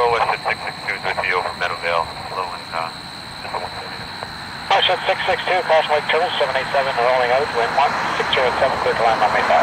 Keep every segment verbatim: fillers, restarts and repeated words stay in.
Lowest at six six two is with you over Meadowvale. Low and uh, just one seventy. Caution six six two, caution Lake Turtle, seven eight seven, rolling out, wind one, six zero seven, clear to land runway five.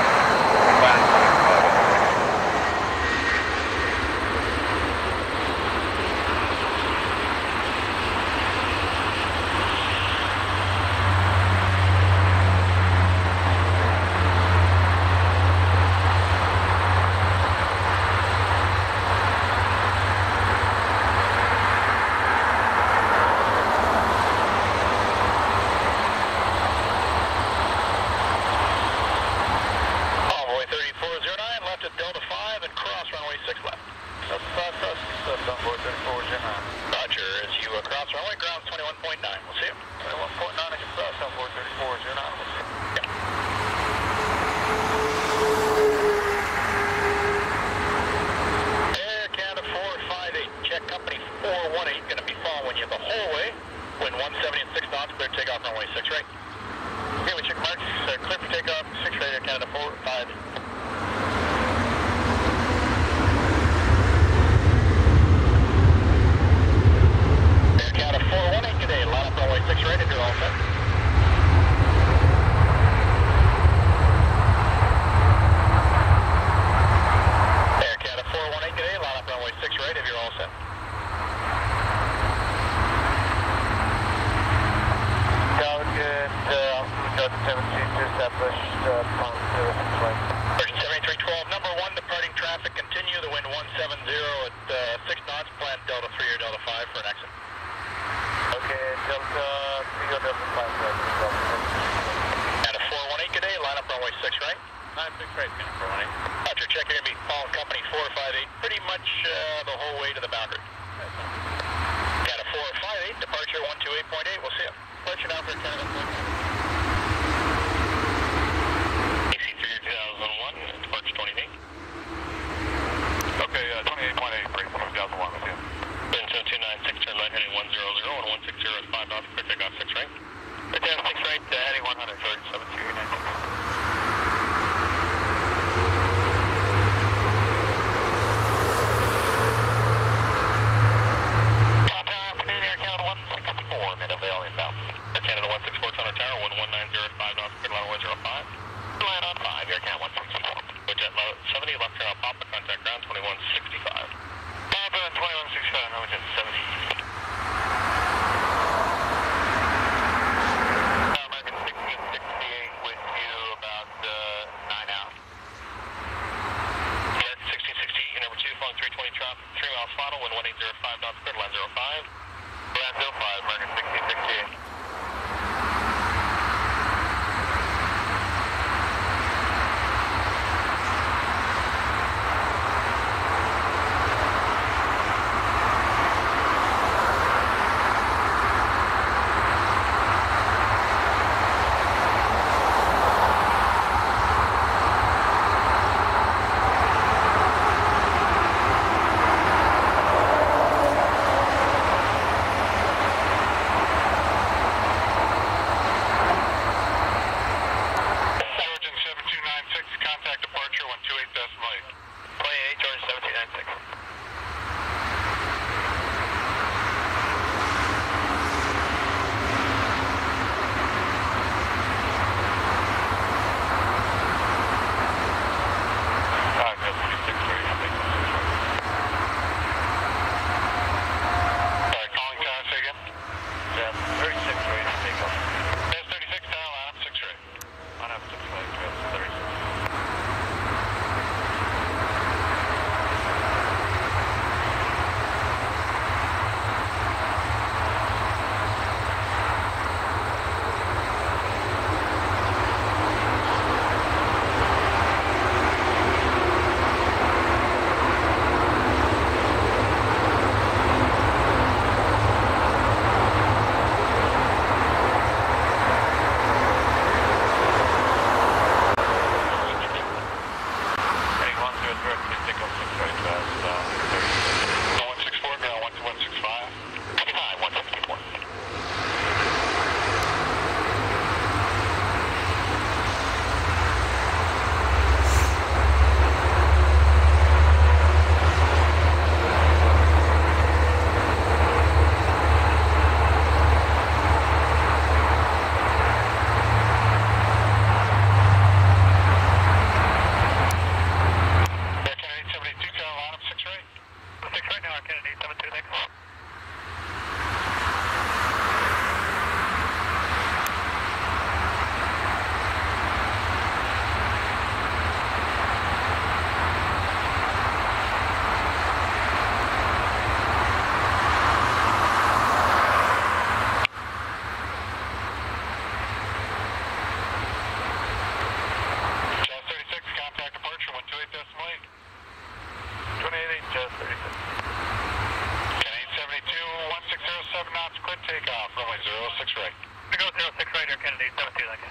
knots, quit takeoff, runway zero six right. We go zero six right here, Kennedy, seven two, thank you.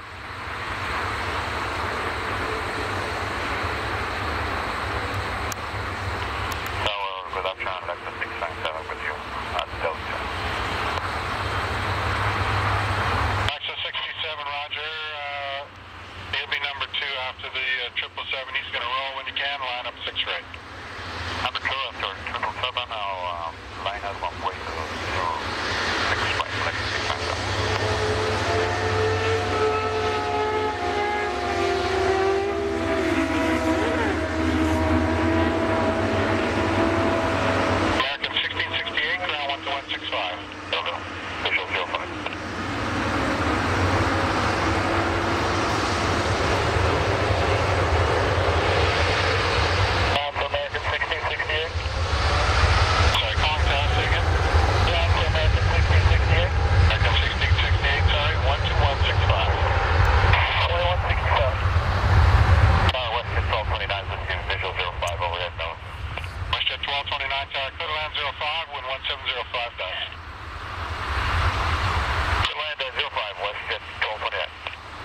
Tower reduction, Lexus six nine seven with you, at Delta. Lexus sixty-seven, roger, uh, he'll be number two after the triple seven, he's going to roll when you can, line up six right. Number two after triple seven, I'll um, line up one way to zero six right, Lexus six nine seven. American sixteen sixty-eight, ground one two one six five. Go go. Visual zero five. Down to American sixteen sixty-eight. Sorry, calling to us again. Down to American sixteen sixty-eight. American sixteen sixty-eight, sorry, one two one six five. one one six five. Uh, Westjet twelve twenty-nine, visual zero five, overhead nose. Westjet twelve twenty-nine, tower, clear to land zero five, wind one seven zero five knots. Clear to land at zero five, Westjet twelve twenty-nine.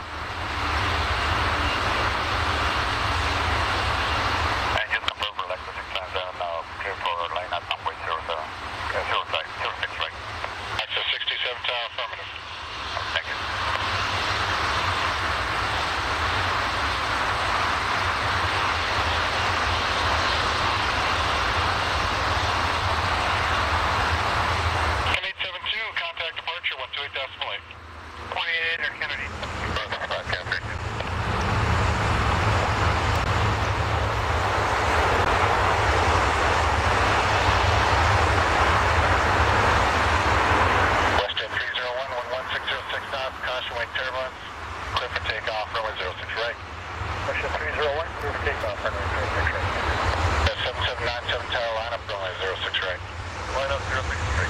Engine number for Lexus six nine seven, now clear for line at runway zero seven, uh, zero six, zero six right. Lexus sixty-seven, tower, affirmative. Thank you. Contact departure one two eight decimal eight. twenty-eight or Kennedy. Westjet three zero one, one one six zero six knots, caution wing turbulence, clear for takeoff, runway zero six right. Westjet three zero one, clear for takeoff, runway zero six right. That's seven seven nine seven tower, line up, runway zero six right. Line up zero six right.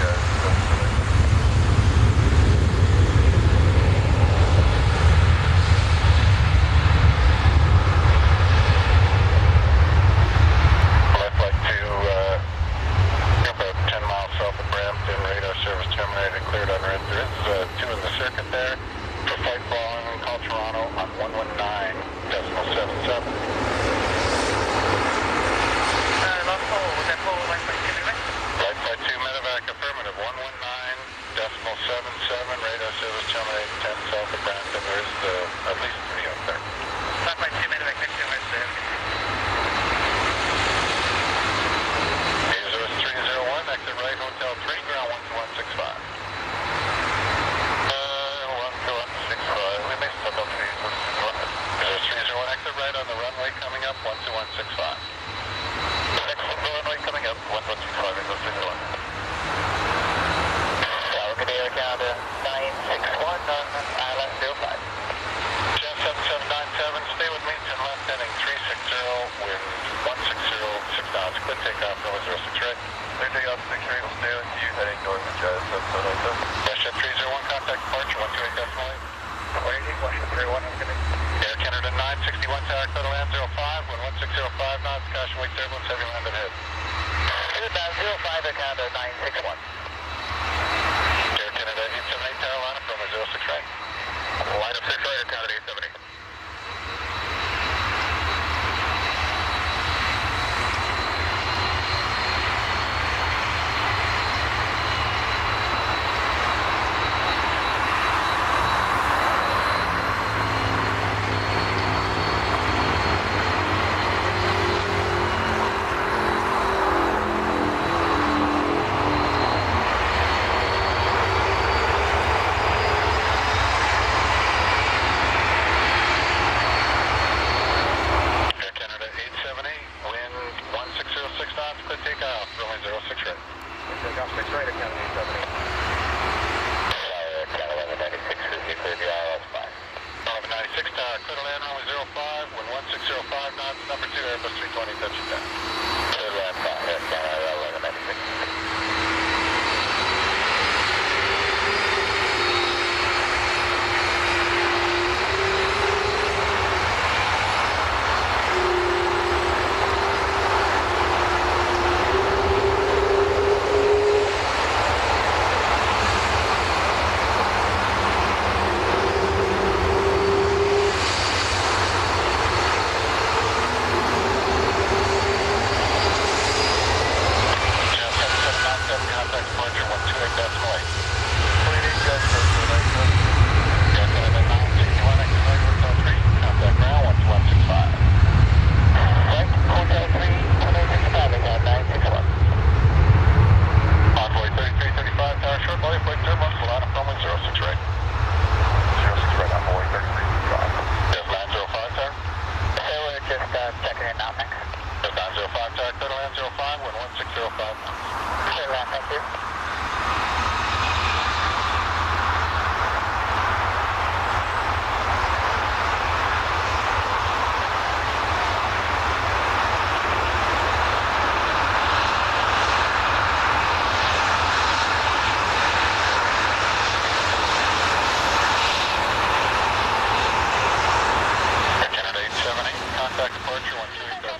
Terminated, cleared on red. There is uh, two in the circuit there for flight following, call Toronto on one one nine decimal seven seven. Uh, last call, was that call right flight two medevac? Right flight two medevac, affirmative, one one nine decimal seven seven, radar service terminated ten south of Brampton. There is uh, at least three up there. Right flight two medevac, next to us there. three zero one, exit right, hotel three, ground one two one six five. Uh, one two one six five, we may still go three zero one. three zero one, exit right on the runway coming up, one two one six five. Exit the runway coming up, one two one six five, exit three zero one. Tower, good day, Canada, nine six one on island zero five. Jet seven seven nine seven, stay with me, ten left, heading three six zero, wind one six zero, six knots, quit takeoff, runway zero six right. Clear takeoff, six right, will stay with you, heading north of Jet seven seven nine seven. Westjet three zero one, contact departure, one two eight decimal eight. Waiting, Westjet three one, I'm gonna... Air Canada nine sixty-one, tower, clear to land zero five, wind one six zero five knots, caution wake turbulence, heavy land ahead. Clear down zero five, Air Canada nine six one. Air Canada eight seven eight, tower, line up, runway zero six right. Line up six right, Air Canada eight seven eight. Number two, Airbus three twenty, touching down. Clear land five, Air Canada eleven ninety-six. contact departure one two eight decimal eight. one eight guys, first for the night. Guys, I have a nine sixty-one exit right, hotel three, contact ground one two one six five. Right, hotel three, one eight six five, again, nine six one. Envoy thirty-three thirty-five, tower short, body flight turbulence, line up runway zero six right. zero six right, envoy thirty-three thirty-five. Yes, nine zero five, tower. Hey, we're just uh, checking in now, thanks. Yes, nine zero five, tower, clear to land zero five, wind one six zero five. Clear to land, thank you. Contact departure one two eight.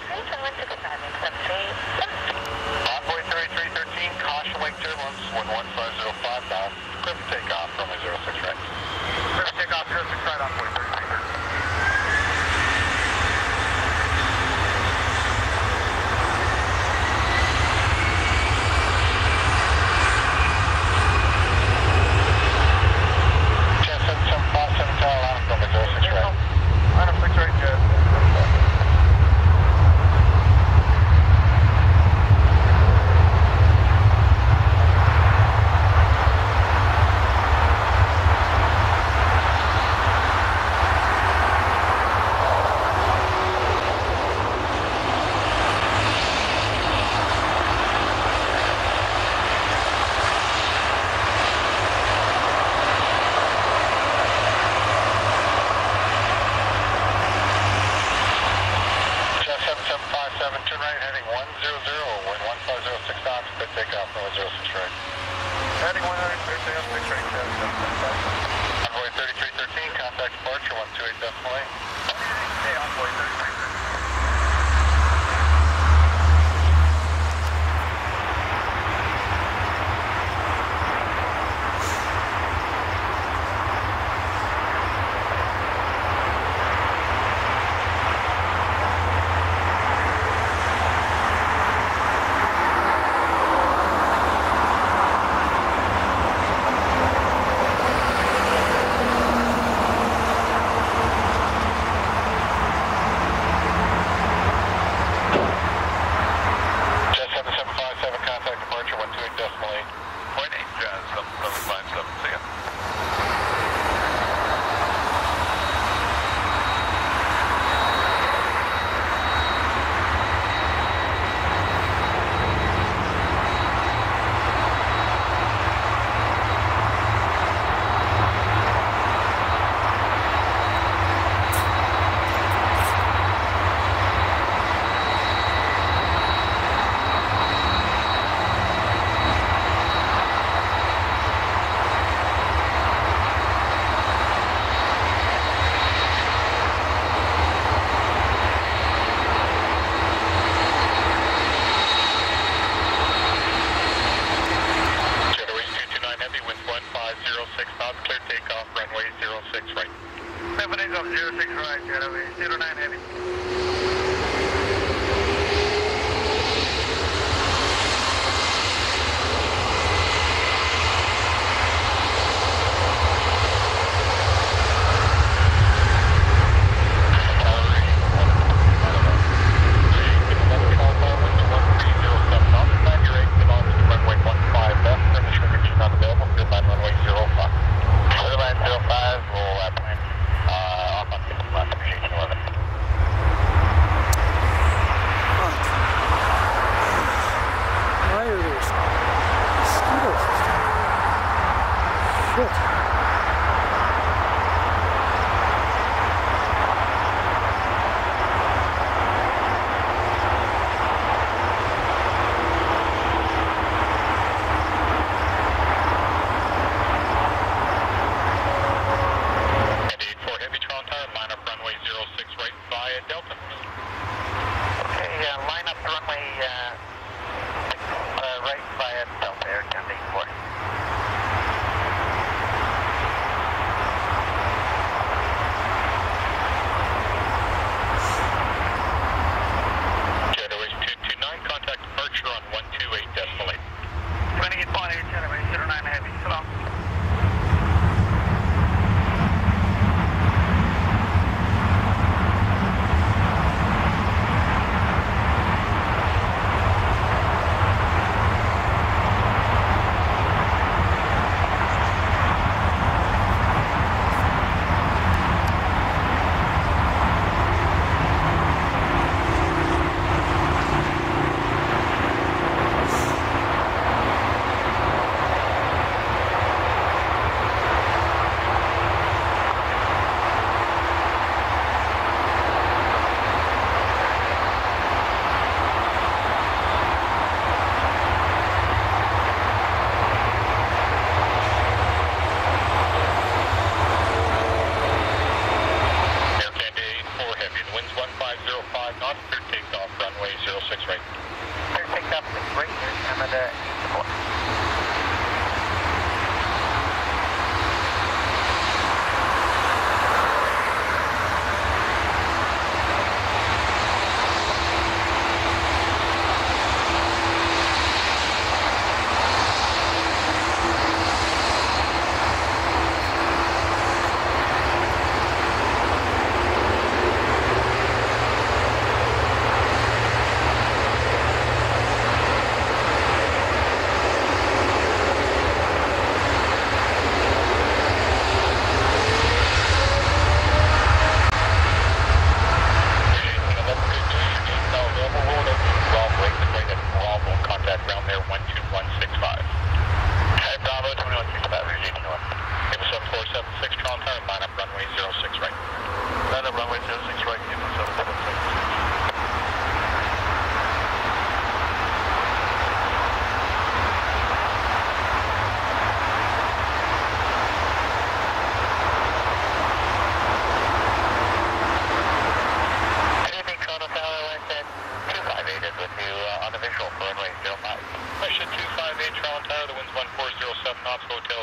Envoy thirty-three thirteen, caution wake turbulence, wind one five zero five knots, clear for takeoff, runway zero six right. Clear for takeoff, zero six right, envoy thirty-three thirteen. Jet seven seven five seven tower, line up runway zero six right. Line up six right, jet. Turn right, heading one zero zero, wind one five zero six knots, clear takeoff, runway zero six right. Heading one hundred, clear takeoff, six right, Envoy thirty-three thirteen, contact departure one two eight decimal eight. Hey, Envoy thirty-three thirteen.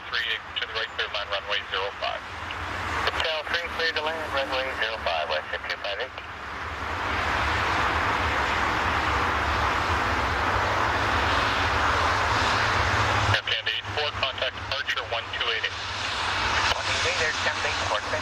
three to the right, clear line, runway zero five. Hotel three, clear to land, runway zero five, West two five eight. Air Canada eight four, contact departure one two eight eight. one two eight eight, Air Canada eight four, okay.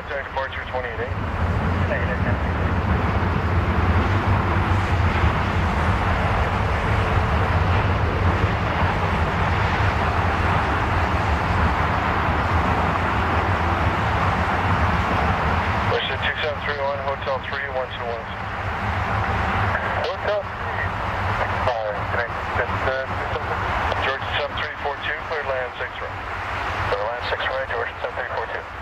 contact departure twenty-eight eight. Western two seven three one, Hotel three one two one. Hotel three. Alright, can I get the George seven three four two, clear land six right. Clear land six right, George seven three four two.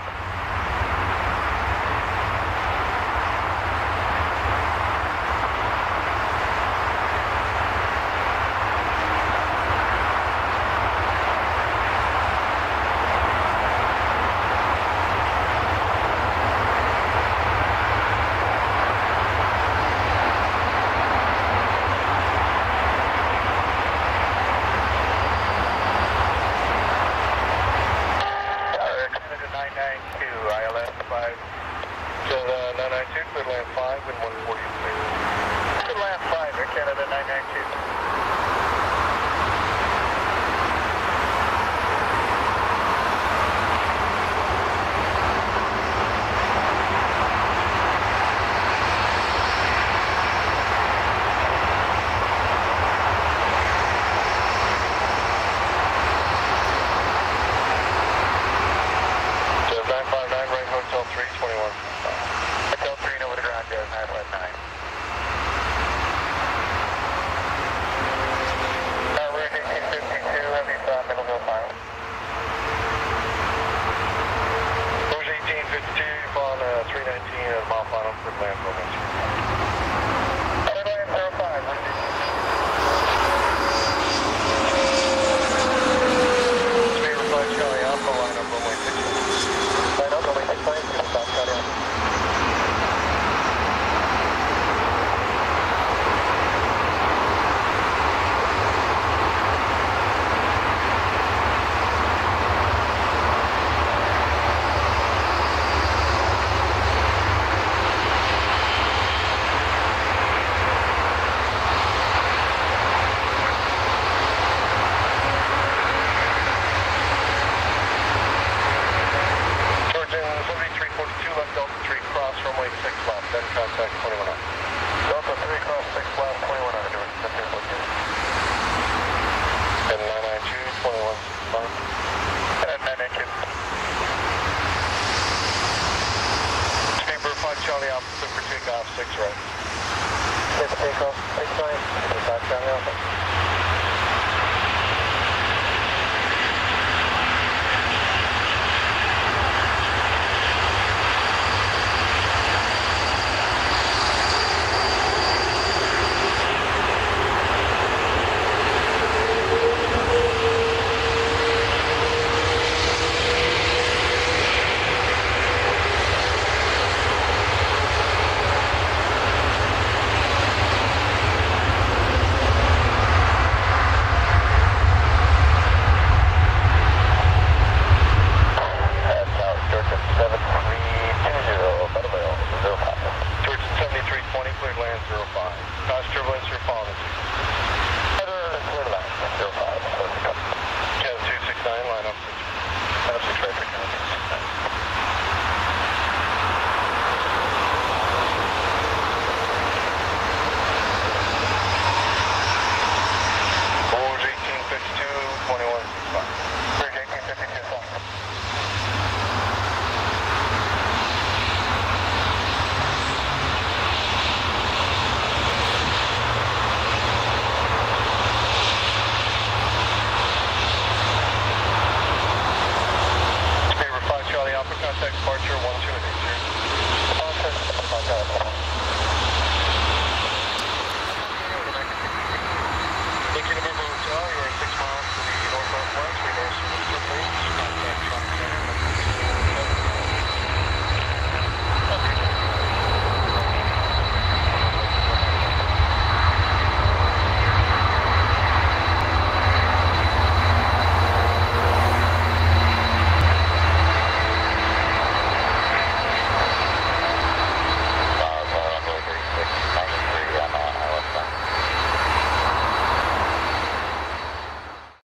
Departure one two